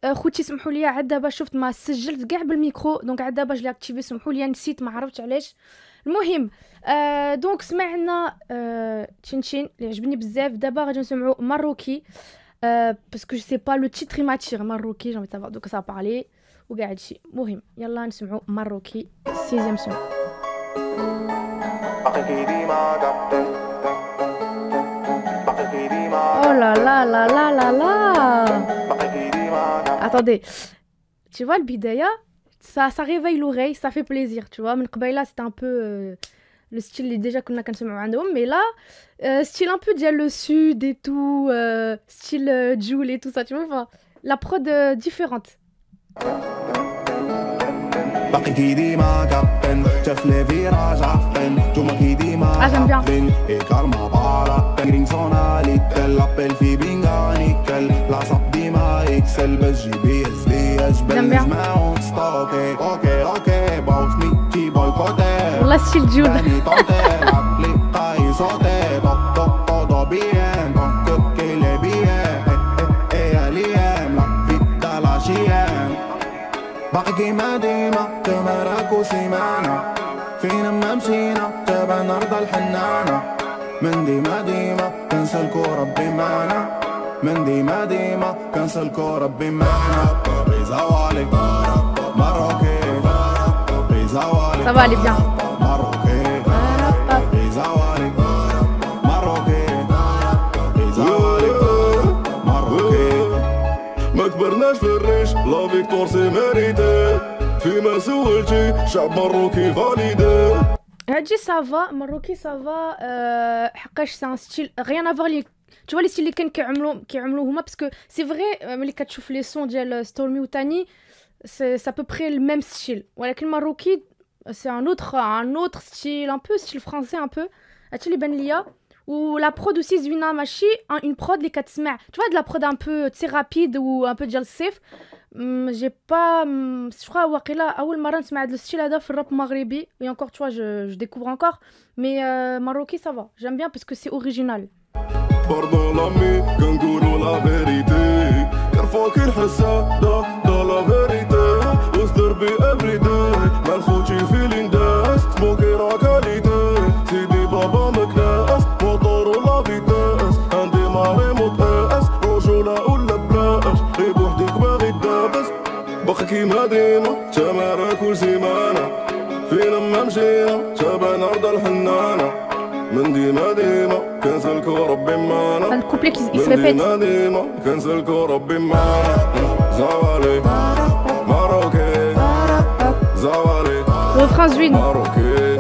خوتي سمحوا لي عاد دابا شفت ما سجلت كاع بالميكرو دونك عاد دابا جلي اكتيفي سمحوا لي نسيت ما عرفتش علاش. المهم دونك سمعنا تشين اللي عجبني بزاف. دابا غادي نسمعوا ماروكي باسكو جو سي با لو تيتر ماتير ماروكي جوني سافا دوك سا بارلي وكاع هادشي. المهم يلا نسمعوا ماروكي 6 سون. Oh là là là là là là. Attendez, tu vois le bidaya, ça réveille l'oreille, ça fait plaisir, tu vois. Mais là c'était un peu le style déjà qu'on a quand même, mais là style un peu dial le sud et tout, style Joule et tout ça, tu vois. Enfin, la prod différente. Ah j'aime bien. J'aime bien. La style Jules. باقي ما ديما تمرك وسيمانة فينا ما مشينا تبع نرضى الحنانة من ديما ديما كنسى الكورة بمانا من ديما ديما كنسى الكورة بمانا بيزوالي ماروكي بيزوالي ça va aller bien ماروكي بيزوالي ماروكي بيزوالي ماروكي ما كبرناش في الريش لا فيكتور سي ميريتي فيما سولتي شعب ماروكي فاليدي هادشي سافا ماروكي سافا حقاش سي ان ستيل ريان افوار لي tu vois les styles اللي كيعملوه هما باسكو سي فري ملي كتشوف لي سون ديال ستورمي وتاني سي à peu près le même style ولكن ماروكي c'est un autre style un peu style français un peu هادشي اللي بان ليا. ou la prod aussi زوينه ماشي une prod اللي كتسمع tu vois de la prod un peu تسي rapide ou un peu ديال الصيف. j'ai pas je crois واقيلا اول مره نسمع هذا الستيل هذا في الراب مغربي et encore tu vois je découvre encore mais marocain ça va j'aime bien parce que c'est original. Pardon l'ami كنقولوا la vérité كرفوك الحسة دا la vérité وصدر بي every day مال خوتي feeling داس سموكي را كاليتي سيدي بابا مكناس موتور ولا فيتاس عندي ماري مطاس رجولة ولا بلاش غير بوحدك باغي تدابس باقي كيما ديما تمارا كل سيمانة فينا ما مشينا تبع نرضى الحنانة من ديما ديما كنسى الكورة بمانا الكوبلي يسريبيت من ديما كنسى الكورة بمانا زوالي ماروكي زوالي refrain زوين ماروكي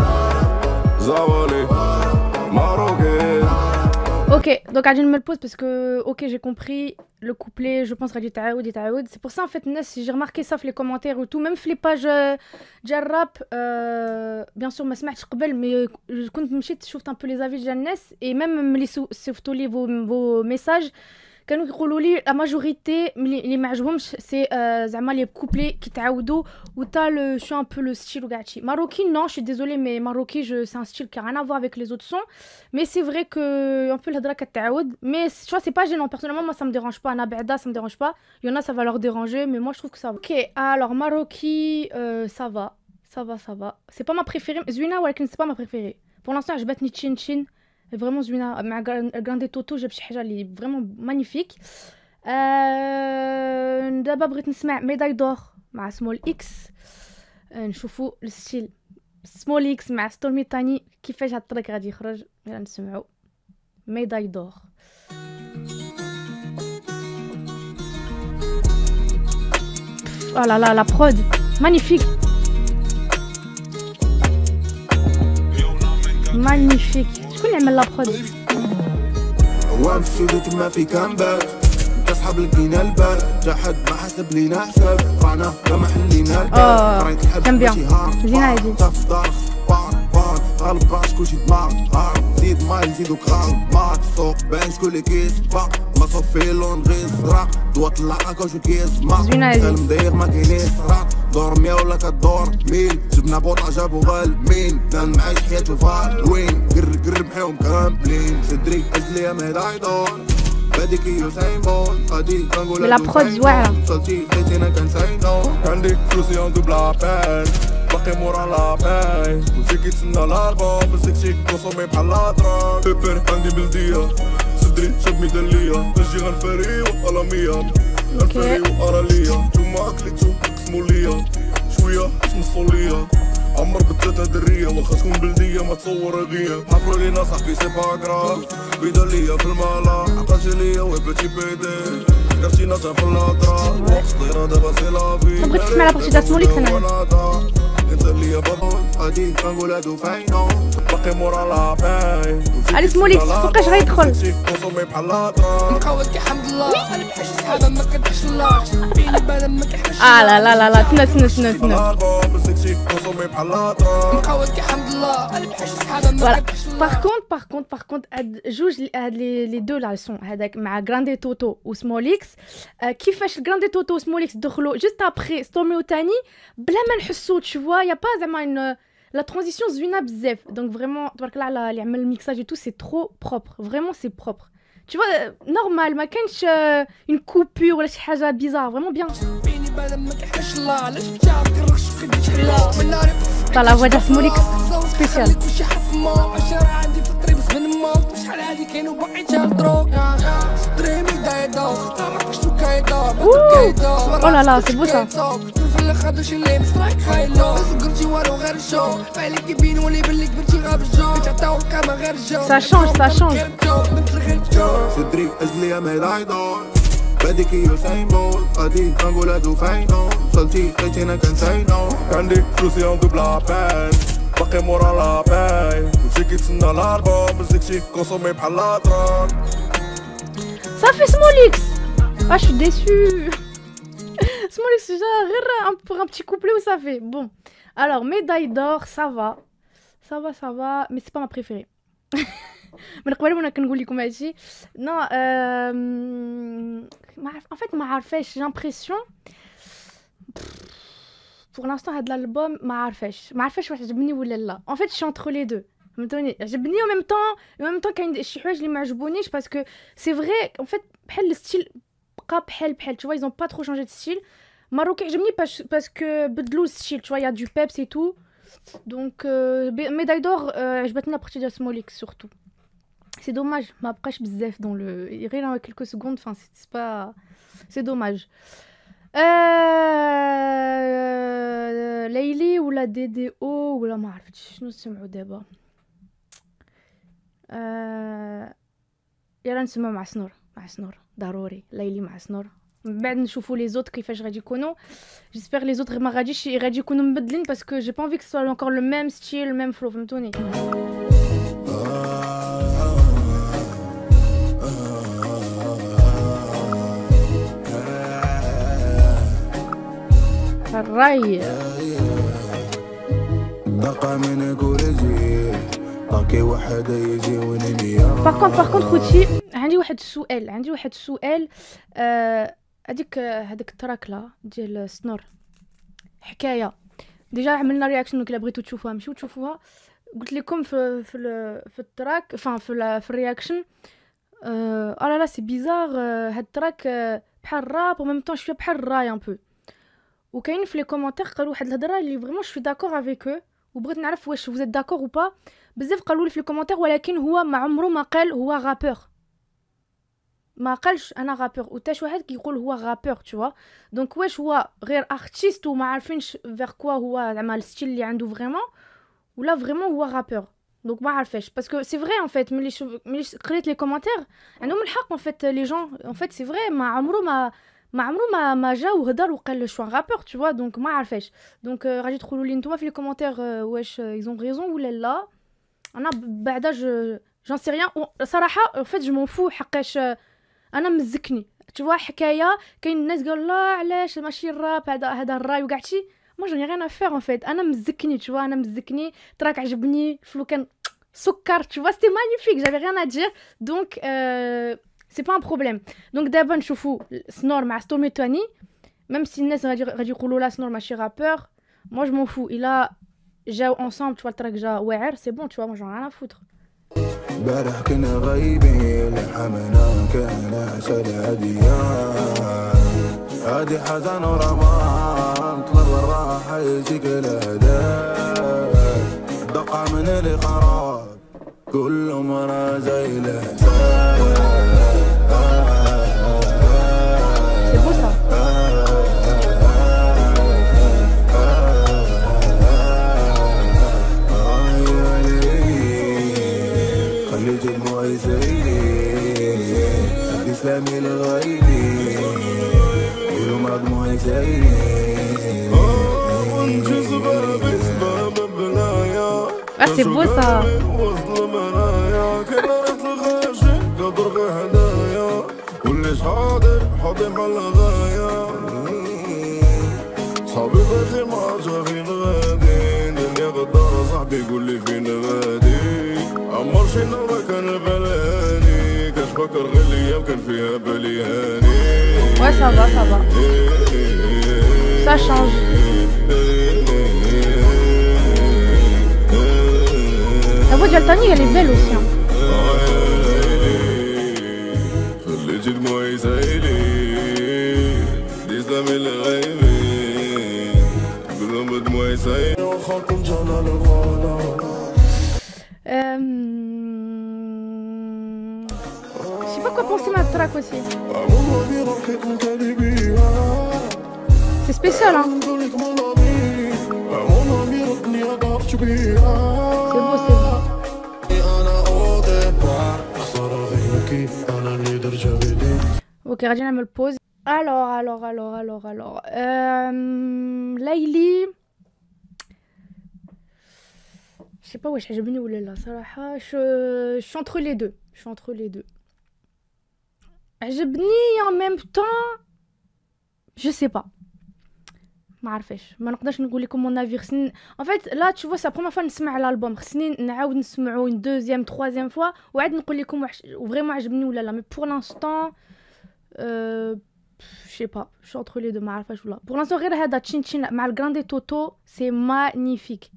زوالي ماروكي. Ok, donc غادي نمل pause parce que ok j'ai compris le couplet je pense غادي يتعاود c'est pour ça en fait الناس j'ai remarqué ça في les commentaires et tout même في les pages ديال الراب bien sûr ما سمعتش قبل mais كنت مشيت شفت un peu les avis ديال الناس et même ملي صيفطوا لي vos messages كانوا يقولوا لي لا ماجوريتي اللي ما عجبهمش سي زعما لي كوبلي كيتعاودوا وتا لو شو ان بو لو ستيل وكاع هادشي. ماروكي non je suis désolée mais marocain c'est un style qui a rien à voir avec les autres sons mais c'est vrai que un peu الهضره كتعاود mais tu vois c'est pas gênant personnellement moi ça me dérange pas انا بعدا ça me dérange pas il y en a ça va leur déranger mais moi je trouve que ça va. Ok alors Maroki ça va c'est pas ma préférée زوينه ولكن c'est pas ma préférée pour l'instant عجبتني تشين vraiment زوينه مع غراندي توتو جاب شي حاجه اللي فريمون مانيفيك. دابا بغيت نسمع ميداي دور مع سمول اكس نشوفوا الستيل سمول اكس مع ستورمي تاني كيفاش هاد الطريق غادي يخرج. يلا نسمعوا ميداي دور. Oh là là la prod magnifique شكون اللي عمل لا برود؟ عوام السودات ما في كامبات انت صحاب لقينا البال تا حد ما حسب لينا حساب رانا ما حلينا البال قريت الحب ماشي هارد تفضل بار غالب باش كلشي دماغ زيد ماي نزيدو كرام ماك سوق بان شكون اللي كيسبق ما صافي لون غير زرق دوا طلع كوش كيسمع سلم داير ما كاينين صراط دور مية ولا كدور ميل جبنا بوطا جابو غالمين كان معايش حياته فالوين قر محيهم كاملين صدري ازلي ميداي دور بدك يوسين بول غادي كنقول لا برود زواعرة صوتي خيتينا كنساينو عندي فلوسي عندو بلا بال باقي مورا لاباي وجي كيتسنى الالبوم بس داكشي كونسومي بحال لاطرا بيبر عندي بلدية صدري شاب ميدالية نجي غنفري وقلمية غنفري وقرالية نتوما اكليتو قسمو ليا شوية تنصو ليا عمر بتلاتة درية واخا تكون بلدية ما تصور غيا حفرو لينا صاحبي سي با كراف ميدالية في المالا عقاشي ليا وي بيتي بيدي كرتينا تا في الهضرة الوقت طيرة دابا سي لافي بغيت تسمع لابغيتي دار سموليكس انا انت ليا بابول غادي كنقول هادو فاينو باقي مورا لاباي علي سموليكس فوقاش غيدخل كونسومي بحال لاطرا مقاود كحمد الله انا بحال شي صحابه ما كنحش الله بيني بلا ما كنحش لا تسنى مقاود كحمد الله انا بحال شي صحابه ما كنحش الله باغ كونط هاد جوج هاد لي دو لا سون هذاك مع غراندي توتو وسموليكس كيفاش غراندي توتو وسموليكس دخلوا جوست ابري ستورمي وتاني بلا ما نحسو تشوفوا يا با زعما la transition زوينه بزاف دونك فريمون تبارك الله على اللي عمل الميكساج et tout c'est trop propre vraiment c'est propre tu vois normal ما كانش une coupure ولا شي حاجه bizarre vraiment bien بيني بلا ما كنحش الله علاش بتعرف كنرخش في كل شحال من ناري طلع وجه سموليكس سبيشال كلشي حف ما عشرة عندي في الطريق بس من ما شحال هادي كاين وباقي تهضرو ستريمي دايدا تعرف شنو كايدا oh là là c'est beau ça في الاخر شي اللي مستراك خايلو سكرتي والو غير شو فعليك يبين ولي بلي كبرتي غاب الجو تعطاو الكاميرا غير جو ça change صدري ازلي ميداي دور بدك يوسين بول غادي كنقول هادو فاينو وصلتي خيتينا كنساينو عندي فلوسي عندو بلا بال باقي مورا لاباي وجي كيتسنى الالبوم بس داكشي كونسومي بحال لاطرا صافي سموليكس je suis déçue Smolix déjà pour un petit couplet où ça fait bon alors médaille d'or ça va mais c'est pas ma préférée من قبل وانا كنقول لكم هادشي non en fait ما عارفاش j'ai l'impression pour l'instant هاد l'album ما عارفاش واش عجبني ولا لا en fait je suis entre les deux فهمتوني عجبني en même temps كاين شي حوايج اللي ما عجبونيش parce que c'est vrai en fait بحال الستيل بقى بحال tu vois ils ont pas trop changé de style marocain عجبني parce que بدلوا الستيل tu vois il y a du peps et tout donc médaille d'or عجبتني la partie de Smolix surtout c'est dommage ما بقاش بزاف dans le غير quelques secondes enfin c'est pas c'est dommage ليلي ولا دي دي او ولا ما عرفتش شنو نسمعوا دابا يلا نسمعوا مع سنور ضروري ليلي مع سنور من بعد نشوفوا لي زوت كيفاش غادي يكونوا جيسبر لي زوت ما غاديش غادي يكونوا مبدلين باسكو جي با انفي كو سوا encore le même style le même flow فهمتوني الراي بقى من نقول زي باقي واحد يجي ونميا باغ كونط خوتي عندي واحد السؤال هذيك التراك لا ديال سنور حكايه ديجا عملنا رياكشن كلا بغيتو تشوفوها مشيو تشوفوها قلت لكم في التراك في الرياكشن لا سي بيزار هاد التراك بحال راب و ميم طون شويه بحال الراي ان بو وكاين في لي كومونتير قالوا واحد الهضره اللي فريمون شوي داكور افيك او وبغيت نعرف واش vous êtes داكور ou pas بزاف قالوا لي في لي كومونتير ولكن هو ما عمره ما قال هو رابور ما قالش انا رابور وتا شي واحد كيقول هو رابور tu vois دونك واش هو غير ارتيست وما عارفينش فيغ كوا هو زعما الستيل اللي عنده فريمون ولا فريمون هو رابور دونك ما عارفاش باسكو سي فري ان فيت ملي قريت لي كومونتير عندهم الحق ان فيت لي جون ان فيت سي فري ما عمره ما جا وهضر وقال شو رابور tu vois دونك ما عارفاش دونك غادي تقولوا لي نتوما في لي كومونتير واش ايزون ريزون ولا لا انا بعدا جون سي ريان صراحه ان فيت جو مون فو حقاش انا مزكني tu vois حكايه كاين الناس قالوا لا علاش ماشي الراب هذا الراي وكاعتي ما جوني غير افير ان فيت انا مزكني tu vois انا مزكني تراك عجبني فلو كان سكر tu vois c'était magnifique j'avais rien à dire donc c'est pas un problème donc دابا نشوفوا سنور مع ستورمي تاني même si الناس غادي يقولوا لا سنور ماشي رابور moi je m'en fous il a جاو ensemble tu vois التراك جا واعر c'est bon tu vois moi j'en ai rien à foutre بارح كنا غايبين لحمنا كان عسل هديان هادي حزن ورمان طلب الراحة يجيك الهداف دقع من القرار كل مرة زي الحساب خليت دموعي يسيلي هدي سلامي لغايبي قولوا ما دموعي يسيلي ونجذبها بسباب بلايا Ah, c'est beau ça. وصل منايا كنا نتلغاشي قدر هدايا وليش حاضر حاضر على غايا صحابي بخير ما عرجا فين غادي دنيا غدارة صاحبي يقول لي فين غادي عمر شي نهار كان البلاني كنفكر غير الايام كان فيها بالي هاني. Ouais, ça va, ça va. Ça change. La voix d'Altani, elle est belle aussi. Hein. خليتي دموعي يسيلي دي سلامي لغايبي قولهم دموعي يسيلي واخا كنت انا الغلا. Je sais pas quoi penser ma track aussi. C'est spécial hein. C'est beau, c'est beau. Ok, غادي نعمل pause. Alors. Layli. Je sais pas واش عجبني ولا لا صراحة. Je suis entre les deux. عجبني en même temps. Je sais pas. ما عرفش ما نقدرش نقول لكم mon avis خصني en fait là tu vois c'est la première fois نسمع الالبوم خصني نعاود نسمعو une deuxième troisième fois وعاد نقول لكم vraiment عجبني ولا لا mais pour l'instant je sais pas je suis entre les deux ما عرفش ولا pour l'instant غير هذا تشين تشين مع الغراندي توتو c'est magnifique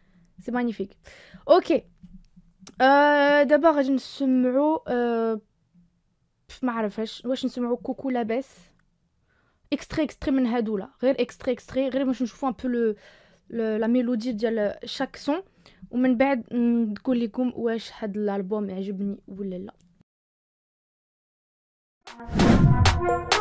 ok دابا غادي نسمعو ما عرفش واش نسمعو كوكو لاباس extrait من هادولا غير extrait غير باش نشوفوا un peu la mélodie ديال chaque son ومن بعد نقول لكم واش هاد الالبوم عجبني ولا لا.